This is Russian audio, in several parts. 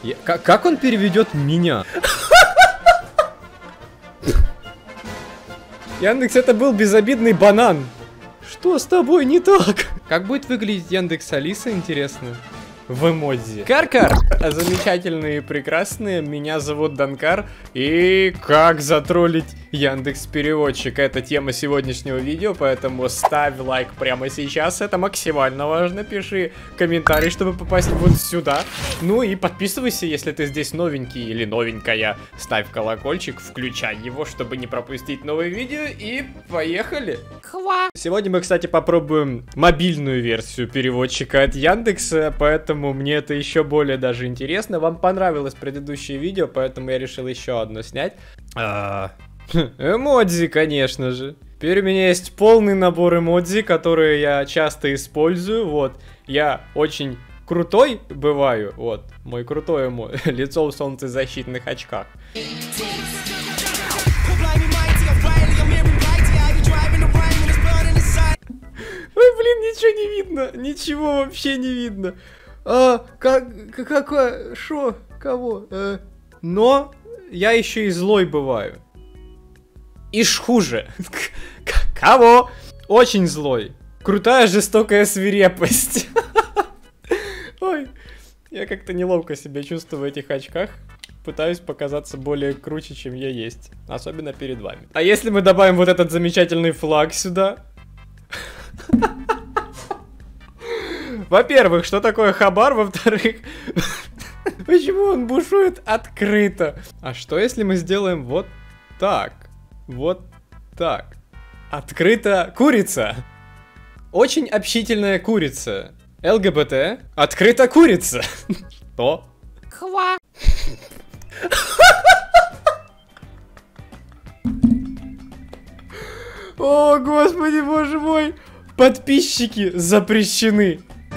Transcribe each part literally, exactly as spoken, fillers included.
Я, как, как он переведет меня? Яндекс, это был безобидный банан. Что с тобой не так? Как будет выглядеть Яндекс Алиса, интересно? В эмодзи. Каркар! Замечательные и прекрасные. Меня зовут Данкар. И как затроллить Яндекс Переводчик? Это тема сегодняшнего видео, поэтому ставь лайк прямо сейчас. Это максимально важно. Пиши комментарий, чтобы попасть вот сюда. Ну и подписывайся, если ты здесь новенький или новенькая. Ставь колокольчик, включай его, чтобы не пропустить новые видео. И поехали! Хва! Сегодня мы, кстати, попробуем мобильную версию переводчика от Яндекса, поэтому мне это еще более даже интересно. Вам понравилось предыдущее видео, поэтому я решил еще одно снять. А, эмодзи, конечно же. Теперь у меня есть полный набор эмодзи, которые я часто использую. Вот, я очень крутой бываю. Вот, мой крутой эмодзи. Лицо в солнцезащитных очках. Ой, блин, ничего не видно. Ничего вообще не видно. А, как, какое, шо, кого? Э, но я еще и злой бываю. Ишь хуже. Кого? Очень злой. Крутая жестокая свирепость. Ой, я как-то неловко себя чувствую в этих очках. Пытаюсь показаться более круче, чем я есть. Особенно перед вами. А если мы добавим вот этот замечательный флаг сюда? Во-первых, что такое хабар? Во-вторых, почему он бушует открыто? А что если мы сделаем вот так? Вот так. Открыто курица. Очень общительная курица. ЛГБТ. Открыто курица. Что? Хва. О, господи, боже мой. Подписчики запрещены.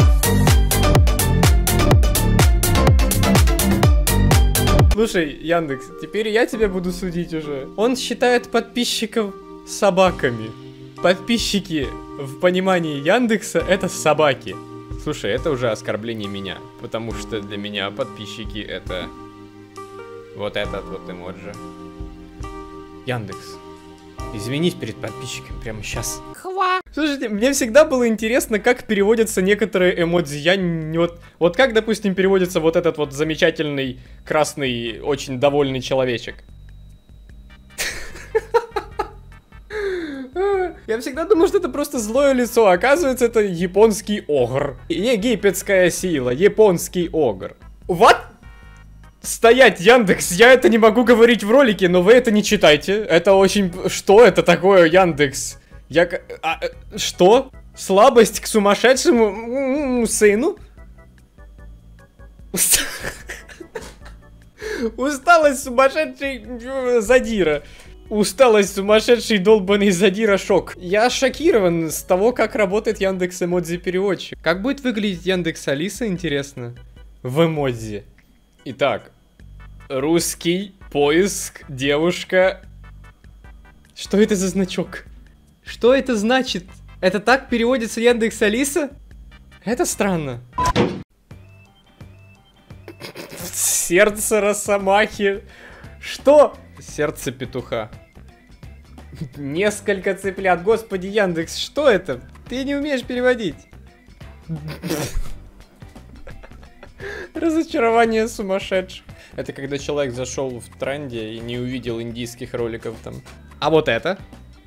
Слушай, Яндекс, теперь я тебя буду судить уже. Он считает подписчиков собаками. Подписчики в понимании Яндекса это собаки. Слушай, это уже оскорбление меня. Потому что для меня подписчики это вот этот вот эмоджи. Яндекс, извинись перед подписчиками прямо сейчас. Хва. Слушайте, мне всегда было интересно, как переводятся некоторые эмодзи. Я не вот... Вот как, допустим, переводится вот этот вот замечательный, красный, очень довольный человечек. Я всегда думал, что это просто злое лицо. Оказывается, это японский огр. Египетская сила, японский огр. Вот! Стоять, Яндекс, я это не могу говорить в ролике, но вы это не читайте. Это очень... Что это такое, Яндекс? Я... А, что? Слабость к сумасшедшему сыну? Усталость сумасшедший задира. Усталость сумасшедший долбанный задира шок. Я шокирован с того, как работает Яндекс эмодзи переводчик. Как будет выглядеть Яндекс Алиса, интересно? В эмодзи. Итак, русский поиск, девушка. Что это за значок? Что это значит? Это так переводится Яндекс Алиса? Это странно. Сердце росомахи. Что? Сердце петуха. Несколько цыплят. Господи, Яндекс, что это? Ты не умеешь переводить. Разочарование сумасшедших. Это когда человек зашел в тренде и не увидел индийских роликов там. А вот это?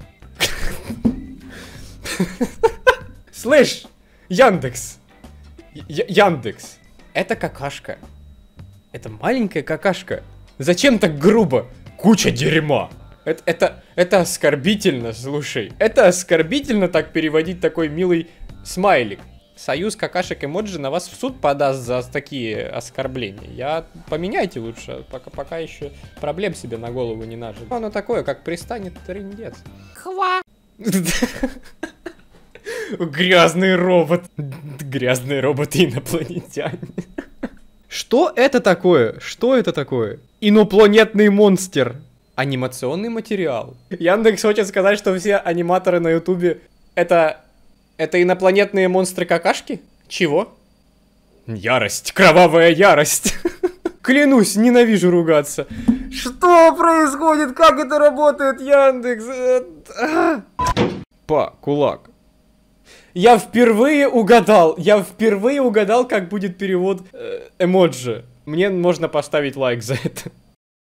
Слышь, Яндекс. Я Яндекс. Это какашка. Это маленькая какашка. Зачем так грубо? Куча дерьма. Это, это, это оскорбительно, слушай. Это оскорбительно так переводить такой милый смайлик. Союз какашек эмоджи на вас в суд подаст за такие оскорбления. Я... Поменяйте лучше, пока, пока еще проблем себе на голову не нажили. Оно такое, как пристанет трындец. Хва! Грязный робот. Грязные роботы инопланетяне. Что это такое? Что это такое? Инопланетный монстр. Анимационный материал. Яндекс хочет сказать, что все аниматоры на ютубе это... Это инопланетные монстры-какашки? Чего? Ярость. Кровавая ярость. Клянусь, ненавижу ругаться. Что происходит? Как это работает, Яндекс? Па, кулак. Я впервые угадал. Я впервые угадал, как будет перевод э, эмоджи. Мне можно поставить лайк за это.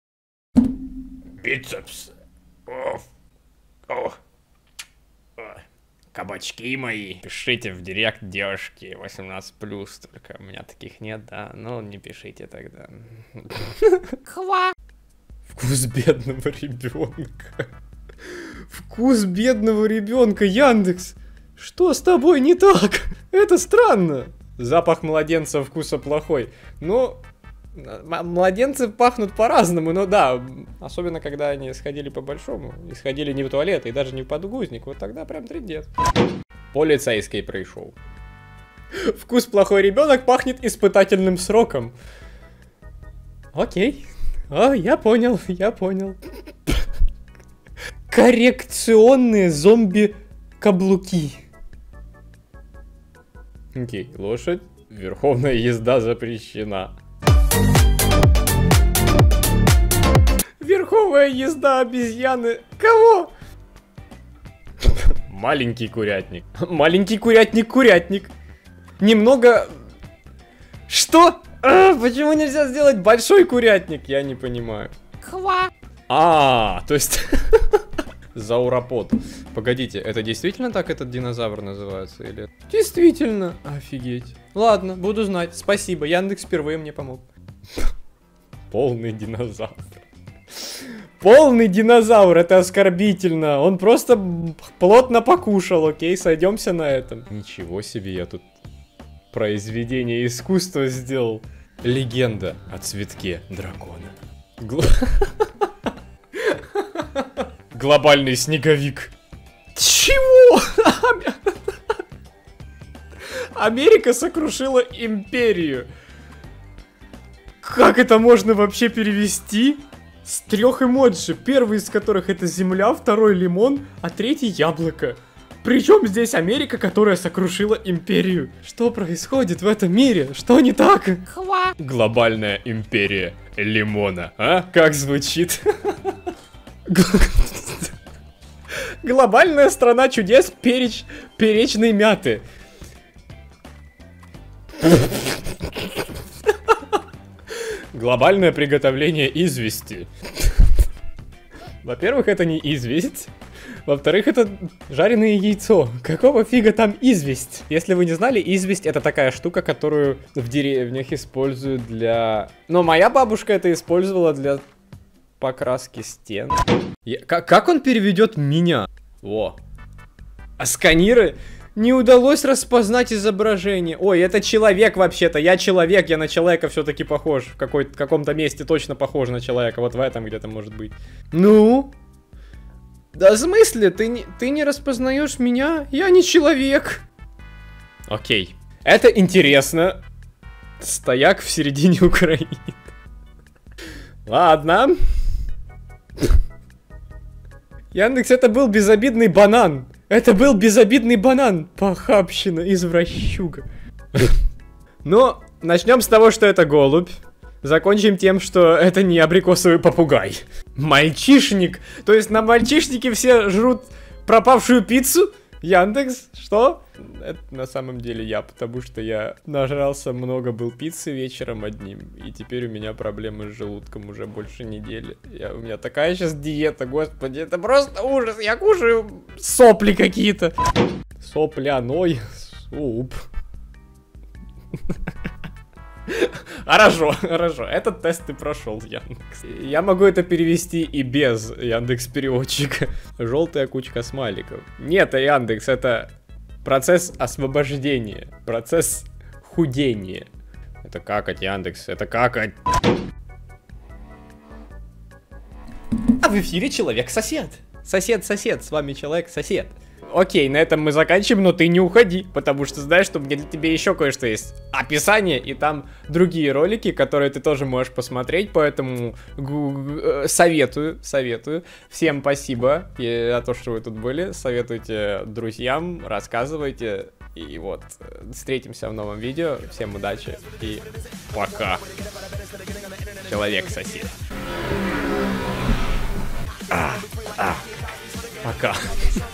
Бицепс. О. О. О. Кабачки мои. Пишите в директ, девушки, восемнадцать плюс. Только у меня таких нет, да. Ну, не пишите тогда. Хва. Вкус бедного ребенка. Вкус бедного ребенка, Яндекс. Что с тобой не так? Это странно. Запах младенца вкуса плохой. Ну, младенцы пахнут по-разному, но да. Особенно, когда они сходили по-большому. И сходили не в туалет, и даже не в подгузник. Вот тогда прям трындец. Полицейский пришел. Вкус плохой ребенок пахнет испытательным сроком. Окей. О, я понял, я понял. Коррекционные зомби-каблуки. Окей, лошадь. Верховная езда запрещена. Верховая езда обезьяны. Кого? Маленький курятник. Маленький курятник-курятник. Немного... Что? А, почему нельзя сделать большой курятник? Я не понимаю. Хва. А, то есть... Зауропод. Погодите, это действительно так этот динозавр называется? Или... Действительно. Офигеть. Ладно, буду знать. Спасибо. Яндекс впервые мне помог. Полный динозавр. Полный динозавр. Это оскорбительно. Он просто плотно покушал. Окей, сойдемся на этом. Ничего себе, я тут произведение искусства сделал. Легенда о цветке дракона. Гл... Глобальный снеговик. Чего? Америка сокрушила империю. Как это можно вообще перевести? С трех эмоджи. Первый из которых это земля, второй лимон, а третий яблоко. Причем здесь Америка, которая сокрушила империю. Что происходит в этом мире? Что не так? Хва. Глобальная империя лимона. А? Как звучит? Глобальная страна чудес переч... перечной мяты. Глобальное приготовление извести. Во-первых, это не известь. Во-вторых, это жареное яйцо. Какого фига там известь? Если вы не знали, известь это такая штука, которую в деревнях используют для... Но моя бабушка это использовала для покраски стен. Я... Как, как он переведет меня? О. А сканиры? Не удалось распознать изображение. Ой, это человек вообще-то. Я человек, я на человека все-таки похож. В какой-то каком-то месте точно похож на человека. Вот в этом где-то может быть. Ну? Да в смысле? Ты не, ты не распознаешь меня? Я не человек. Окей. Это интересно. Стояк в середине Украины. Ладно. Яндекс, это был безобидный банан. Это был безобидный банан. Похабщина, извращуга. Но начнем с того, что это голубь. Закончим тем, что это не абрикосовый попугай. Мальчишник. То есть на мальчишнике все жрут пропавшую пиццу? Яндекс, что? Это на самом деле я, потому что я нажрался много был пиццы вечером одним, и теперь у меня проблемы с желудком уже больше недели. Я, у меня такая сейчас диета, господи, это просто ужас, я кушаю сопли какие-то. Сопляной суп. Хорошо, хорошо, этот тест ты прошел, Яндекс. Я могу это перевести и без Яндекс-переводчика. Желтая кучка смайликов. Нет, Яндекс, это процесс освобождения, процесс худения. Это какать, Яндекс, это какать. А в эфире Человек-сосед. Сосед-сосед, с вами Человек-сосед. Окей, на этом мы заканчиваем, но ты не уходи, потому что знаешь, что мне для тебя еще кое-что есть. Описание, и там другие ролики, которые ты тоже можешь посмотреть, поэтому советую, советую. Всем спасибо за то, что вы тут были, советуйте друзьям, рассказывайте, и вот, встретимся в новом видео, всем удачи и пока. Человек-сосед. А, а. Пока.